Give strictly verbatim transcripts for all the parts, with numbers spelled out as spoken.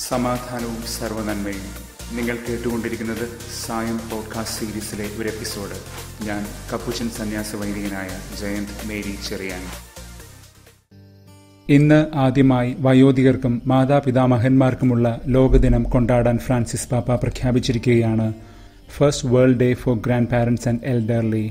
സമാധാനവും സർവ്വനന്മയും. നിങ്ങൾ കേട്ടുകൊണ്ടിരിക്കുന്നത് സായം പോഡ്കാസ്റ്റ് സീരീസിലെ ഒരു എപ്പിസോഡ്. ഞാൻ കപ്പുച്ചൻ സന്യാസ വൈദികനായ ജയന്ത് മേരി ചെറിയാൻ. ഇന്ന് ആദ്യമായി വയോധികർക്കും മാതാപിതാമഹന്മാർക്കുമുള്ള ലോകദിനം കൊണ്ടാടാൻ ഫ്രാൻസിസ് പാപ്പ പ്രഖ്യാപിച്ചിരിക്കുകയാണ്. First world day for grandparents and elderly.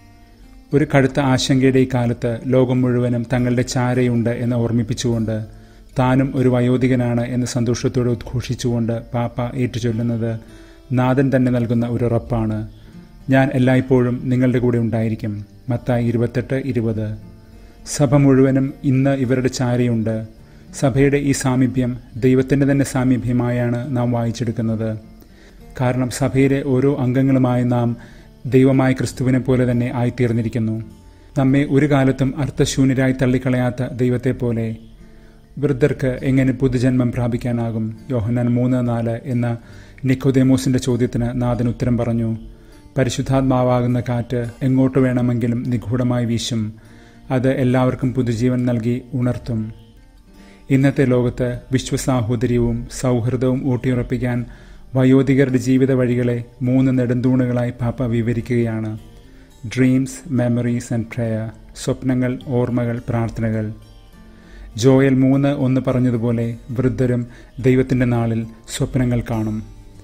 ഒരു കടുത്ത ആശങ്കയുടെ ഈ കാലത്ത് ലോകം മുഴുവനും തങ്ങളുടെ ചാരയുണ്ട് എന്ന് ഓർമ്മിപ്പിച്ചുകൊണ്ട്, താനും ഒരു വയോധികനാണ് എന്ന് സന്തോഷത്തോടെ ഉദ്ഘോഷിച്ചുകൊണ്ട് പാപ്പ ഏറ്റുചൊല്ലുന്നത് നാഥൻ തന്നെ നൽകുന്ന ഒരു ഉറപ്പാണ്. ഞാൻ എല്ലായ്പ്പോഴും നിങ്ങളുടെ കൂടെ ഉണ്ടായിരിക്കും. മത്തായി ഇരുപത്തെട്ട് ഇരുപത്. സഭ മുഴുവനും ഇന്ന് ഇവരുടെ ചാരയുണ്ട്. സഭയുടെ ഈ സാമീപ്യം ദൈവത്തിൻ്റെ തന്നെ സാമീപ്യമായാണ് നാം വായിച്ചെടുക്കുന്നത്. കാരണം സഭയിലെ ഓരോ അംഗങ്ങളുമായി നാം ദൈവമായ ക്രിസ്തുവിനെ പോലെ തന്നെ ആയിത്തീർന്നിരിക്കുന്നു. നമ്മെ ഒരു കാലത്തും അർത്ഥശൂന്യരായി തള്ളിക്കളയാത്ത ദൈവത്തെ പോലെ. വൃദ്ധർക്ക് എങ്ങനെ പുതുജന്മം പ്രാപിക്കാനാകും? യോഹന്നാൻ മൂന്ന് നാല് എന്ന നിക്കോദേമോസിന്റെ ചോദ്യത്തിന് നാഥൻ ഉത്തരം പറഞ്ഞു. പരിശുദ്ധാത്മാവാകുന്ന കാറ്റ് എങ്ങോട്ട് വേണമെങ്കിലും നിഗൂഢമായി വീശും. അത് എല്ലാവർക്കും പുതുജീവൻ നൽകി ഉണർത്തും. ഇന്നത്തെ ലോകത്ത് വിശ്വസാഹോദര്യവും സൗഹൃദവും ഊട്ടിയുറപ്പിക്കാൻ വയോധികരുടെ ജീവിത വഴികളെ മൂന്ന് നെടുന്തൂണുകളായി പാപ്പ വിവരിക്കുകയാണ്. Dreams, memories and prayer. സ്വപ്നങ്ങൾ, ഓർമ്മകൾ, പ്രാർത്ഥനകൾ. ജോയൽ മൂന്ന് ഒന്ന് പറഞ്ഞതുപോലെ വൃദ്ധരും ദൈവത്തിൻ്റെ നാളിൽ സ്വപ്നങ്ങൾ കാണും.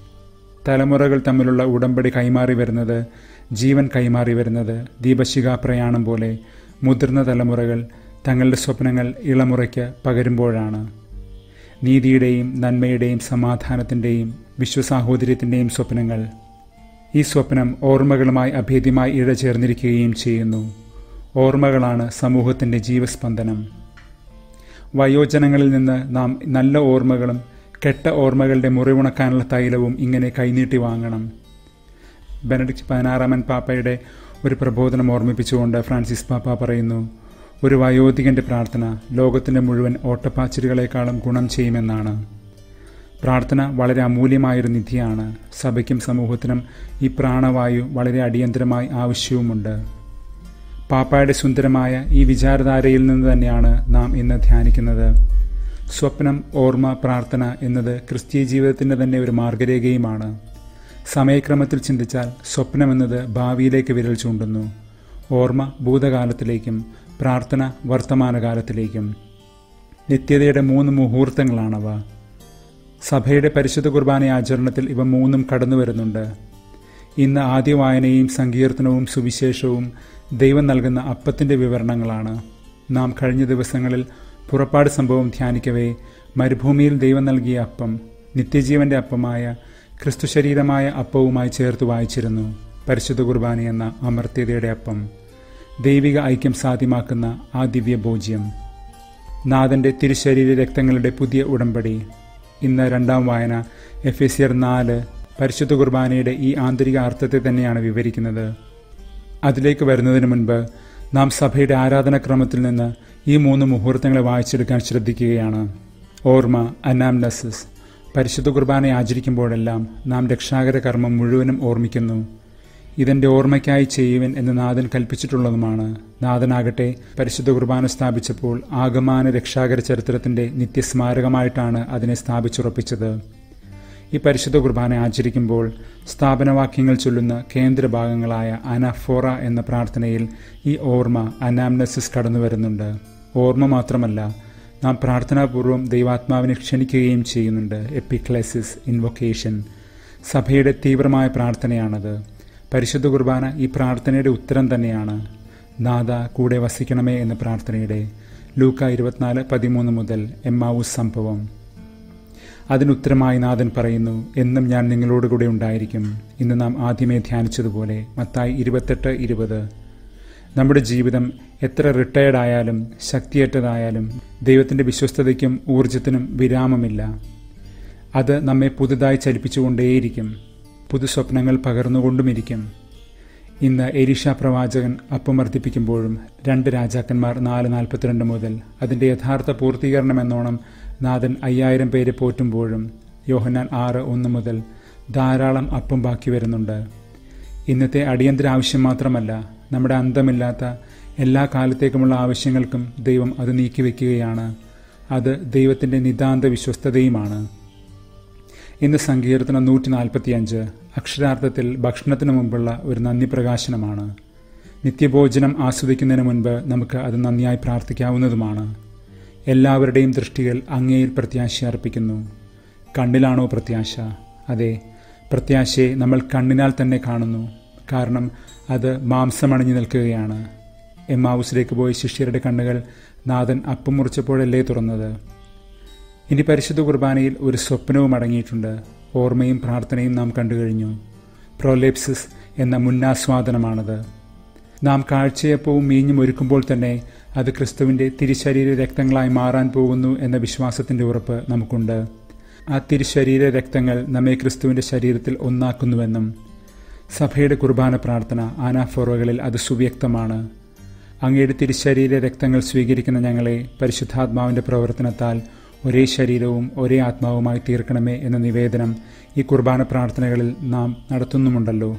തലമുറകൾ തമ്മിലുള്ള ഉടമ്പടി കൈമാറി വരുന്നത്, ജീവൻ കൈമാറി വരുന്നത് ദീപശിഖാ പ്രയാണം പോലെ മുതിർന്ന തലമുറകൾ തങ്ങളുടെ സ്വപ്നങ്ങൾ ഇളമുറയ്ക്ക് പകരുമ്പോഴാണ്. നീതിയുടെയും നന്മയുടെയും സമാധാനത്തിൻ്റെയും വിശ്വസാഹോദര്യത്തിൻ്റെയും സ്വപ്നങ്ങൾ. ഈ സ്വപ്നം ഓർമ്മകളുമായി അഭേദ്യമായി ഇഴചേർന്നിരിക്കുകയും ചെയ്യുന്നു. ഓർമ്മകളാണ് സമൂഹത്തിൻ്റെ ജീവസ്പന്ദനം. വയോജനങ്ങളിൽ നിന്ന് നാം നല്ല ഓർമ്മകളും കെട്ട ഓർമ്മകളുടെ മുറിവുണക്കാനുള്ള തൈലവും ഇങ്ങനെ കൈനീട്ടി വാങ്ങണം. ബെനഡിക്റ്റ് പതിനാറാമൻ പാപ്പയുടെ ഒരു പ്രബോധനം ഓർമ്മിപ്പിച്ചുകൊണ്ട് ഫ്രാൻസിസ് പാപ്പ പറയുന്നു, ഒരു വയോധികന്റെ പ്രാർത്ഥന ലോകത്തിൻ്റെ മുഴുവൻ ഓട്ടപ്പാച്ചിലുകളെക്കാളും ഗുണം ചെയ്യുമെന്നാണ്. പ്രാർത്ഥന വളരെ അമൂല്യമായൊരു നിധിയാണ്. സഭയ്ക്കും സമൂഹത്തിനും ഈ പ്രാണവായു വളരെ അടിയന്തരമായി ആവശ്യവുമുണ്ട്. പാപ്പായുടെ സുന്ദരമായ ഈ വിചാരധാരയിൽ നിന്ന് തന്നെയാണ് നാം ഇന്ന് ധ്യാനിക്കുന്നത്. സ്വപ്നം, ഓർമ്മ, പ്രാർത്ഥന എന്നത് ക്രിസ്തീയ ജീവിതത്തിൻ്റെ തന്നെ ഒരു മാർഗരേഖയുമാണ്. സമയക്രമത്തിൽ ചിന്തിച്ചാൽ സ്വപ്നമെന്നത് ഭാവിയിലേക്ക് വിരൽ ചൂണ്ടുന്നു. ഓർമ്മ ഭൂതകാലത്തിലേക്കും പ്രാർത്ഥന വർത്തമാനകാലത്തിലേക്കും. നിത്യതയുടെ മൂന്ന് മുഹൂർത്തങ്ങളാണവ. സഭയുടെ പരിശുദ്ധ കുർബാന ആചരണത്തിൽ ഇവ മൂന്നും കടന്നു വരുന്നുണ്ട്. ഇന്ന് ആദ്യ വായനയും സങ്കീർത്തനവും സുവിശേഷവും ദൈവം നൽകുന്ന അപ്പത്തിൻ്റെ വിവരണങ്ങളാണ്. നാം കഴിഞ്ഞ ദിവസങ്ങളിൽ പുറപ്പാട് സംഭവം ധ്യാനിക്കവേ മരുഭൂമിയിൽ ദൈവം നൽകിയ അപ്പം നിത്യജീവന്റെ അപ്പമായ ക്രിസ്തു ശരീരമായ അപ്പവുമായി ചേർത്ത് വായിച്ചിരുന്നു. പരിശുദ്ധ കുർബാന എന്ന അമർത്യതയുടെ അപ്പം, ദൈവിക ഐക്യം സാധ്യമാക്കുന്ന ആ ദിവ്യഭോജ്യം, നാഥന്റെ തിരുശരീര രക്തങ്ങളുടെ പുതിയ ഉടമ്പടി. ഇന്ന് രണ്ടാം വായന എഫേസ്യർ നാല് പരിശുദ്ധ കുർബാനയുടെ ഈ ആന്തരിക അർത്ഥത്തെ തന്നെയാണ് വിവരിക്കുന്നത്. അതിലേക്ക് വരുന്നതിന് മുൻപ് നാം സഭയുടെ ആരാധനാക്രമത്തിൽ നിന്ന് ഈ മൂന്ന് മുഹൂർത്തങ്ങളെ വായിച്ചെടുക്കാൻ ശ്രദ്ധിക്കുകയാണ്. ഓർമ്മ, അനാംനസിസ്. പരിശുദ്ധ കുർബാന ആചരിക്കുമ്പോഴെല്ലാം നാം രക്ഷാകര കർമ്മം മുഴുവനും ഓർമ്മിക്കുന്നു. ഇതെൻ്റെ ഓർമ്മയ്ക്കായി ചെയ്യുവൻ എന്ന് നാഥൻ കൽപ്പിച്ചിട്ടുള്ളതുമാണ്. നാഥനാകട്ടെ പരിശുദ്ധ കുർബാന സ്ഥാപിച്ചപ്പോൾ ആഗമാന രക്ഷാകര ചരിത്രത്തിൻ്റെ നിത്യസ്മാരകമായിട്ടാണ് അതിനെ സ്ഥാപിച്ചുറപ്പിച്ചത്. ഈ പരിശുദ്ധ കുർബാന ആചരിക്കുമ്പോൾ സ്ഥാപനവാക്യങ്ങൾ ചൊല്ലുന്ന കേന്ദ്രഭാഗങ്ങളായ അനാഫോറ എന്ന പ്രാർത്ഥനയിൽ ഈ ഓർമ്മ, അനാംനസിസ് കടന്നു വരുന്നുണ്ട്. ഓർമ്മ മാത്രമല്ല, നാം പ്രാർത്ഥനാപൂർവം ദൈവാത്മാവിനെ ക്ഷണിക്കുകയും ചെയ്യുന്നുണ്ട്. Epiclesis, invocation. സഭയുടെ തീവ്രമായ പ്രാർത്ഥനയാണത്. പരിശുദ്ധ കുർബാന ഈ പ്രാർത്ഥനയുടെ ഉത്തരം തന്നെയാണ്. നാഥ കൂടെ വസിക്കണമേ എന്ന പ്രാർത്ഥനയുടെ. ലൂക്ക ഇരുപത്തിനാല് പതിമൂന്ന് മുതൽ എമ്മാവൂസ് സംഭവം. അതിനുത്തരമായി നാഥൻ പറയുന്നു, എന്നും ഞാൻ നിങ്ങളോടുകൂടെ ഉണ്ടായിരിക്കും. ഇന്ന് നാം ആദ്യമേ ധ്യാനിച്ചതുപോലെ മത്തായി ഇരുപത്തെട്ട് ഇരുപത്. നമ്മുടെ ജീവിതം എത്ര റിട്ടയർഡായാലും ശക്തിയേറ്റതായാലും ദൈവത്തിൻ്റെ വിശ്വസ്തതയ്ക്കും ഊർജത്തിനും വിരാമമില്ല. അത് നമ്മെ പുതുതായി ചലിപ്പിച്ചുകൊണ്ടേയിരിക്കും. പുതുസ്വപ്നങ്ങൾ പകർന്നുകൊണ്ടുമിരിക്കും. ഇന്ന് എലീഷ പ്രവാചകൻ അപ്പമർദ്ദിപ്പിക്കുമ്പോഴും രണ്ട് രാജാക്കന്മാർ നാല് നാൽപ്പത്തിരണ്ട് മുതൽ അതിൻ്റെ യഥാർത്ഥ പൂർത്തീകരണം എന്നോണം നാഥൻ അയ്യായിരം പേരെ പോറ്റുമ്പോഴും യോഹന്നാൻ ആറ് ഒന്ന് മുതൽ ധാരാളം അപ്പം ബാക്കി വരുന്നുണ്ട്. ഇന്നത്തെ അടിയന്തര ആവശ്യം മാത്രമല്ല, നമ്മുടെ അന്തമില്ലാത്ത എല്ലാ കാലത്തേക്കുമുള്ള ആവശ്യങ്ങൾക്കും ദൈവം അത് നീക്കിവെക്കുകയാണ്. അത് ദൈവത്തിൻ്റെ നിതാന്ത വിശ്വസ്തതയുമാണ്. ഇന്ന് സങ്കീർത്തനം നൂറ്റി നാൽപ്പത്തിയഞ്ച് അക്ഷരാർത്ഥത്തിൽ ഭക്ഷണത്തിനു മുമ്പുള്ള ഒരു നന്ദി പ്രകാശനമാണ്. നിത്യഭോജനം ആസ്വദിക്കുന്നതിന് മുൻപ് നമുക്ക് അത് നന്ദിയായി പ്രാർത്ഥിക്കാവുന്നതുമാണ്. എല്ലാവരുടെയും ദൃഷ്ടികൾ അങ്ങയിൽ പ്രത്യാശ അർപ്പിക്കുന്നു. കണ്ണിലാണോ പ്രത്യാശ? അതെ, പ്രത്യാശയെ നമ്മൾ കണ്ണിനാൽ തന്നെ കാണുന്നു. കാരണം അത് മാംസമണിഞ്ഞു നിൽക്കുകയാണ്. എമ്മാവുസിലേക്ക് പോയ ശിഷ്യരുടെ കണ്ണുകൾ നാഥൻ അപ്പം മുറിച്ചപ്പോഴല്ലേ തുറന്നത്. ഇനി പരിശുദ്ധ കുർബാനയിൽ ഒരു സ്വപ്നവും അടങ്ങിയിട്ടുണ്ട്. ഓർമ്മയും പ്രാർത്ഥനയും നാം കണ്ടുകഴിഞ്ഞു. പ്രോലെപ്സിസ് എന്ന മുന്നാസ്വാദനമാണത്. നാം കാഴ്ചയപ്പവും മീഞ്ഞും ഒരുക്കുമ്പോൾ തന്നെ അത് ക്രിസ്തുവിൻ്റെ തിരുശരീര രക്തങ്ങളായി മാറാൻ പോകുന്നു എന്ന വിശ്വാസത്തിൻ്റെ ഉറപ്പ് നമുക്കുണ്ട്. ആ തിരുശരീര രക്തങ്ങൾ നമ്മെ ക്രിസ്തുവിൻ്റെ ശരീരത്തിൽ ഒന്നാക്കുന്നുവെന്നും സഭയുടെ കുർബാന പ്രാർത്ഥന ആനാഫോറകളിൽ അത് സുവ്യക്തമാണ്. അങ്ങയുടെ തിരുശരീര രക്തങ്ങൾ സ്വീകരിക്കുന്ന ഞങ്ങളെ പരിശുദ്ധാത്മാവിൻ്റെ പ്രവർത്തനത്താൽ ഒരേ ശരീരവും ഒരേ ആത്മാവുമായി തീർക്കണമേ എന്ന നിവേദനം ഈ കുർബാന പ്രാർത്ഥനകളിൽ നാം നടത്തുന്നുമുണ്ടല്ലോ.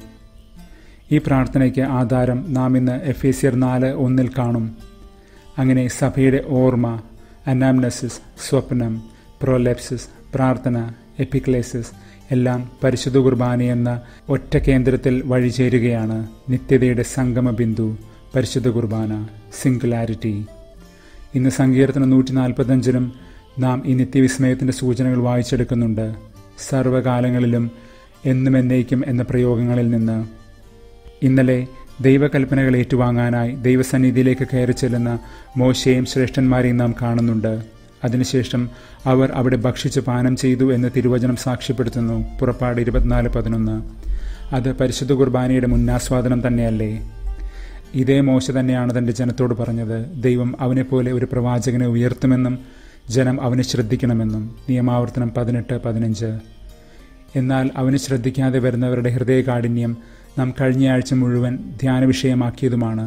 ഈ പ്രാർത്ഥനയ്ക്ക് ആധാരം നാം ഇന്ന് എഫേസ്യർ നാല് ഒന്നിൽ കാണും. അങ്ങനെ സഭയുടെ ഓർമ്മ, അനാംനസിസ്, സ്വപ്നം, പ്രോലെപ്സിസ്, പ്രാർത്ഥന, എപ്പിക്ലേസിസ് എല്ലാം പരിശുദ്ധ കുർബാനയെന്ന ഒറ്റ കേന്ദ്രത്തിൽ വഴിചേരുകയാണ്. നിത്യതയുടെ സംഗമ ബിന്ദു പരിശുദ്ധ കുർബാന, സിംഗുലാരിറ്റി. ഇന്ന് സങ്കീർത്തനം നൂറ്റി നാൽപ്പത്തഞ്ചിലും നാം ഈ നിത്യവിസ്മയത്തിൻ്റെ സൂചനകൾ വായിച്ചെടുക്കുന്നുണ്ട്. സർവകാലങ്ങളിലും എന്നും എന്നേക്കും എന്ന പ്രയോഗങ്ങളിൽ നിന്ന്. ഇന്നലെ ദൈവകൽപ്പനകൾ ഏറ്റുവാങ്ങാനായി ദൈവസന്നിധിയിലേക്ക് കയറി ചെല്ലുന്ന മോശയെയും ശ്രേഷ്ഠന്മാരെയും നാം കാണുന്നുണ്ട്. അതിനുശേഷം അവർ അവിടെ ഭക്ഷിച്ച് പാനം ചെയ്തു എന്ന് തിരുവചനം സാക്ഷ്യപ്പെടുത്തുന്നു. പുറപ്പാട് ഇരുപത്തിനാല് പതിനൊന്ന്. അത് പരിശുദ്ധ കുർബാനയുടെ മുന്നാസ്വാദനം തന്നെയല്ലേ? ഇതേ മോശ തന്നെയാണ് തൻ്റെ ജനത്തോട് പറഞ്ഞത്, ദൈവം അവനെപ്പോലെ ഒരു പ്രവാചകനെ ഉയർത്തുമെന്നും ജനം അവനെ ശ്രദ്ധിക്കണമെന്നും. നിയമാവർത്തനം പതിനെട്ട് പതിനഞ്ച്. എന്നാൽ അവന് ശ്രദ്ധിക്കാതെ വരുന്നവരുടെ ഹൃദയകാഠിന്യം നാം കഴിഞ്ഞയാഴ്ച മുഴുവൻ ധ്യാന വിഷയമാക്കിയതുമാണ്.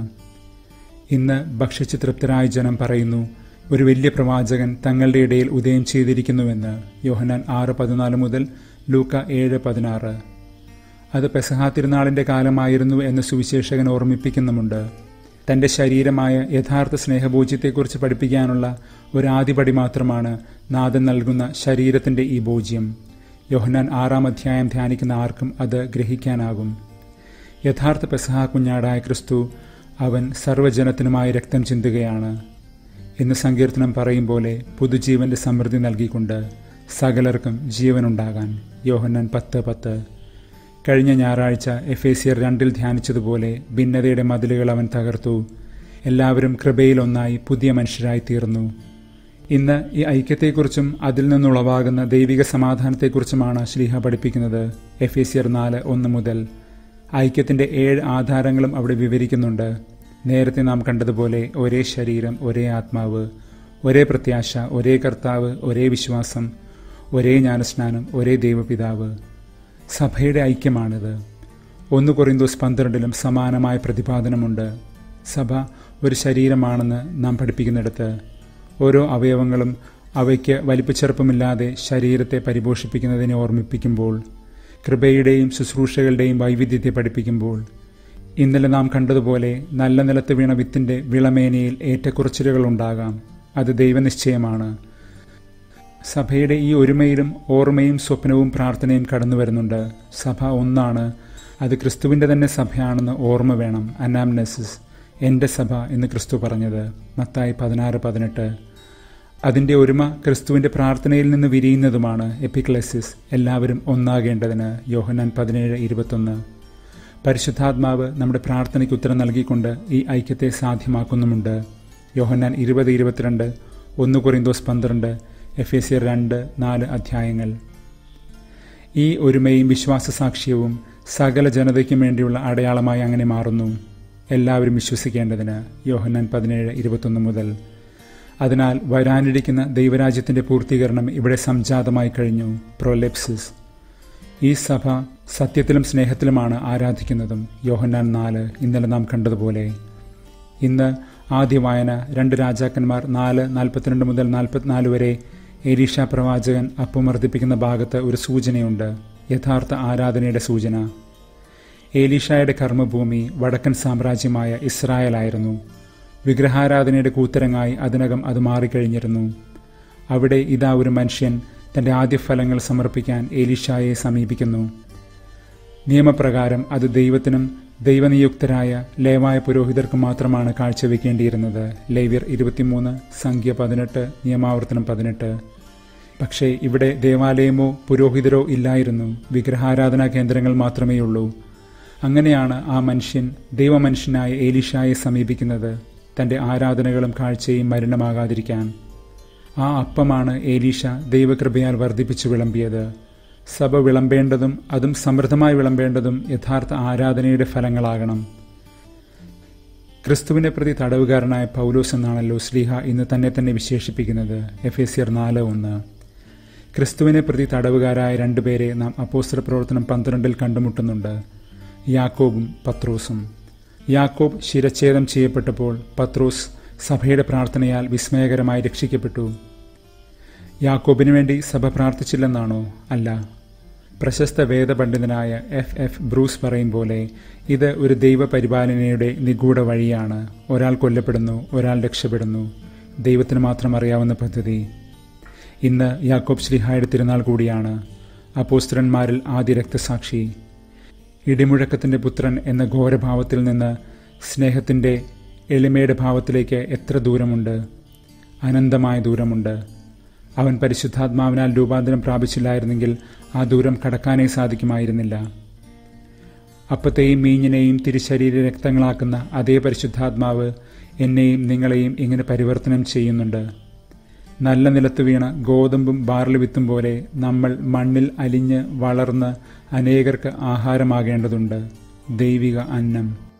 ഇന്ന് ഭക്ഷിച്ച് തൃപ്തരായ ജനം പറയുന്നു, ഒരു വലിയ പ്രവാചകൻ തങ്ങളുടെ ഇടയിൽ ഉദയം ചെയ്തിരിക്കുന്നുവെന്ന്. യോഹന്നാൻ ആറ് പതിനാല് മുതൽ ലൂക്ക ഏഴ് പതിനാറ്. അത് പെസഹാ തിരുനാളിൻ്റെ കാലമായിരുന്നു എന്ന് സുവിശേഷകൻ ഓർമ്മിപ്പിക്കുന്നുമുണ്ട്. തൻ്റെ ശരീരമായ യഥാർത്ഥ സ്നേഹഭോജ്യത്തെക്കുറിച്ച് പഠിപ്പിക്കാനുള്ള ഒരു ആദ്യപടി മാത്രമാണ് നാഥൻ നൽകുന്ന ശരീരത്തിൻ്റെ ഈ ഭോജ്യം. യോഹന്നാൻ ആറാം അധ്യായം ധ്യാനിക്കുന്ന ആർക്കും അത് ഗ്രഹിക്കാനാകും. യഥാർത്ഥ പെസഹാ കുഞ്ഞാടായ ക്രിസ്തു അവൻ സർവ്വജനത്തിനുമായി രക്തം ചിന്തുകയാണ്. ഇന്ന് സങ്കീർത്തനം പറയും പോലെ പുതുജീവന്റെ സമൃദ്ധി നൽകിക്കൊണ്ട് സകലർക്കും ജീവനുണ്ടാകാൻ. യോഹന്നാൻ പത്ത് പത്ത്. കഴിഞ്ഞ ഞായറാഴ്ച എഫേസ്യർ രണ്ടിൽ ധ്യാനിച്ചതുപോലെ ഭിന്നതയുടെ മതിലുകൾ അവൻ തകർത്തു. എല്ലാവരും കൃപയിലൊന്നായി പുതിയ മനുഷ്യരായി തീർന്നു. ഇന്ന് ഈ ഐക്യത്തെക്കുറിച്ചും അതിൽ നിന്നുളവാകുന്ന ദൈവിക സമാധാനത്തെക്കുറിച്ചുമാണ് ശ്ലീഹ പഠിപ്പിക്കുന്നത്. എഫേസ്യർ നാല് ഒന്ന് മുതൽ. ഐക്യത്തിൻ്റെ ഏഴ് ആധാരങ്ങളും അവിടെ വിവരിക്കുന്നുണ്ട്. നേരത്തെ നാം കണ്ടതുപോലെ ഒരേ ശരീരം, ഒരേ ആത്മാവ്, ഒരേ പ്രത്യാശ, ഒരേ കർത്താവ്, ഒരേ വിശ്വാസം, ഒരേ ജ്ഞാനസ്നാനം, ഒരേ ദൈവപിതാവ്. സഭയുടെ ഐക്യമാണിത്. ഒന്ന് കൊറിന്തോസ് പന്ത്രണ്ടിലും സമാനമായ പ്രതിപാദനമുണ്ട്. സഭ ഒരു ശരീരമാണെന്ന് നാം പഠിപ്പിക്കുന്നിടത്ത് ഓരോ അവയവങ്ങളും അവയ്ക്ക് വലിപ്പച്ചെറുപ്പമില്ലാതെ ശരീരത്തെ പരിപോഷിപ്പിക്കുന്നതിനെ ഓർമ്മിപ്പിക്കുമ്പോൾ, കൃപയുടെയും ശുശ്രൂഷകളുടെയും വൈവിധ്യത്തെ പഠിപ്പിക്കുമ്പോൾ, ഇന്നലെ നാം കണ്ടതുപോലെ നല്ല നിലത്ത് വീണ വിത്തിൻ്റെ വിളമേനയിൽ ഏറ്റക്കുറച്ചിലുകൾ ഉണ്ടാകാം. അത് ദൈവനിശ്ചയമാണ്. സഭയുടെ ഈ ഒരുമയിലും ഓർമ്മയും സ്വപ്നവും പ്രാർത്ഥനയും കടന്നു വരുന്നുണ്ട്. സഭ ഒന്നാണ്. അത് ക്രിസ്തുവിൻ്റെ തന്നെ സഭയാണെന്ന് ഓർമ്മ വേണം. അനാംനസിസ്, എൻ്റെ സഭ എന്ന് ക്രിസ്തു പറഞ്ഞത് മത്തായി പതിനാറ് പതിനെട്ട്. അതിൻ്റെ ഒരുമ ക്രിസ്തുവിൻ്റെ പ്രാർത്ഥനയിൽ നിന്ന് വിരിയുന്നതുമാണ്. എപ്പിക്ലെസിസ്, എല്ലാവരും ഒന്നാകേണ്ടതിന്. യോഹന്നാൻ പതിനേഴ് ഇരുപത്തൊന്ന്. പരിശുദ്ധാത്മാവ് നമ്മുടെ പ്രാർത്ഥനയ്ക്ക് ഉത്തരം നൽകിക്കൊണ്ട് ഈ ഐക്യത്തെ സാധ്യമാക്കുന്നുമുണ്ട്. യോഹന്നാൻ ഇരുപത് ഇരുപത്തിരണ്ട്, ഒന്ന് കൊറിന്തോസ് പന്ത്രണ്ട്, എഫേസ്യർ രണ്ട് നാല് അധ്യായങ്ങൾ. ഈ ഒരുമയും വിശ്വാസസാക്ഷ്യവും സകല ജനതയ്ക്കും വേണ്ടിയുള്ള അടയാളമായി അങ്ങനെ മാറുന്നു. എല്ലാവരും വിശ്വസിക്കേണ്ടതിന്. യോഹന്നാൻ പതിനേഴ് ഇരുപത്തൊന്ന് മുതൽ. അതിനാൽ വരാനിരിക്കുന്ന ദൈവരാജ്യത്തിൻ്റെ പൂർത്തീകരണം ഇവിടെ സംജാതമായി കഴിഞ്ഞു. പ്രോലെപ്സിസ്. ഈ സഭ സത്യത്തിലും സ്നേഹത്തിലുമാണ് ആരാധിക്കുന്നതും. യോഹന്നാൻ നാല്, ഇന്നലെ നാം കണ്ടതുപോലെ. ഇന്ന് ആദ്യ വായന രണ്ട് രാജാക്കന്മാർ നാല് നാൽപ്പത്തിരണ്ട് മുതൽ നാൽപ്പത്തിനാല് വരെ എലീഷ പ്രവാചകൻ അപ്പമർദ്ദിപ്പിക്കുന്ന ഭാഗത്ത് ഒരു സൂചനയുണ്ട്. യഥാർത്ഥ ആരാധനയുടെ സൂചന. ഏലീഷായുടെ കർമ്മഭൂമി വടക്കൻ സാമ്രാജ്യമായ ഇസ്രായേലായിരുന്നു. വിഗ്രഹാരാധനയുടെ കൂത്തരങ്ങായി അതിനകം അത് മാറിക്കഴിഞ്ഞിരുന്നു. അവിടെ ഇതാ ഒരു മനുഷ്യൻ തൻ്റെ ആദ്യ ഫലങ്ങൾ സമർപ്പിക്കാൻ ഏലീഷായെ സമീപിക്കുന്നു. നിയമപ്രകാരം അത് ദൈവത്തിനും ദൈവനിയുക്തരായ ലേവായ പുരോഹിതർക്ക് മാത്രമാണ് കാഴ്ചവെക്കേണ്ടിയിരുന്നത്. ലേവ്യർ ഇരുപത്തിമൂന്ന്, സംഖ്യ പതിനെട്ട്, നിയമാവർത്തനം പതിനെട്ട്. പക്ഷേ ഇവിടെ ദേവാലയമോ പുരോഹിതരോ ഇല്ലായിരുന്നു. വിഗ്രഹാരാധനാ കേന്ദ്രങ്ങൾ മാത്രമേയുള്ളൂ. അങ്ങനെയാണ് ആ മനുഷ്യൻ ദൈവമനുഷ്യനായ ഏലീഷായെ സമീപിക്കുന്നത്, തൻ്റെ ആരാധനകളും കാഴ്ചയും മലിനമാകാതിരിക്കാൻ. ആ അപ്പമാണ് ഏലീഷ ദൈവകൃപയാൽ വർദ്ധിപ്പിച്ചു വിളമ്പിയത്. സഭ വിളമ്പേണ്ടതും അതും സമൃദ്ധമായി വിളമ്പേണ്ടതും യഥാർത്ഥ ആരാധനയുടെ ഫലങ്ങളാകണം. ക്രിസ്തുവിനെ പ്രതി തടവുകാരനായ പൗലോസ് എന്നാണല്ലോ ശ്ലീഹ ഇന്ന് തന്നെ തന്നെ വിശേഷിപ്പിക്കുന്നത്. എഫേസ്യർ നാല് ഒന്ന്. ക്രിസ്തുവിനെ പ്രതി തടവുകാരായ രണ്ടുപേരെ നാം അപ്പോസ്തല പ്രവർത്തനം പന്ത്രണ്ടിൽ കണ്ടുമുട്ടുന്നുണ്ട്, യാക്കോബും പത്രോസും. യാക്കോബ് ശിരച്ഛേദം ചെയ്യപ്പെട്ടപ്പോൾ പത്രോസ് സഭയുടെ പ്രാർത്ഥനയാൽ വിസ്മയകരമായി രക്ഷിക്കപ്പെട്ടു. യാക്കോബിനു വേണ്ടി സഭ പ്രാർത്ഥിച്ചില്ലെന്നാണോ? അല്ല. പ്രശസ്ത വേദപണ്ഡിതനായ എഫ് എഫ് ബ്രൂസ് പറയും പോലെ ഇത് ഒരു ദൈവപരിപാലനയുടെ നിഗൂഢ വഴിയാണ്. ഒരാൾ കൊല്ലപ്പെടുന്നു, ഒരാൾ രക്ഷപ്പെടുന്നു. ദൈവത്തിന് മാത്രം അറിയാവുന്ന പദ്ധതി. ഇന്ന് യാക്കോബ് ശ്ലീഹായുടെ തിരുനാൾ കൂടിയാണ്. അപ്പോസ്തലന്മാരിൽ ആദ്യ രക്തസാക്ഷി. ഇടിമുഴക്കത്തിൻ്റെ പുത്രൻ എന്ന ഘോരഭാവത്തിൽ നിന്ന് സ്നേഹത്തിൻ്റെ എളിമയുടെ ഭാവത്തിലേക്ക് എത്ര ദൂരമുണ്ട്! അനന്തമായ ദൂരമുണ്ട്. അവൻ പരിശുദ്ധാത്മാവിനാൽ രൂപാന്തരം പ്രാപിച്ചില്ലായിരുന്നെങ്കിൽ ആ ദൂരം കടക്കാനേ സാധിക്കുമായിരുന്നില്ല. അപ്പത്തെയും മീഞ്ഞിനെയും തിരുശരീര രക്തങ്ങളാക്കുന്ന അതേ പരിശുദ്ധാത്മാവ് എന്നെയും നിങ്ങളെയും ഇങ്ങനെ പരിവർത്തനം ചെയ്യുന്നുണ്ട്. നല്ല നിലത്ത് വീണ ഗോതമ്പും ബാർലി വിത്തും പോലെ നമ്മൾ മണ്ണിൽ അലിഞ്ഞ് വളർന്ന് അനേകർക്ക് ആഹാരമാകേണ്ടതുണ്ട്. ദൈവിക അന്നം.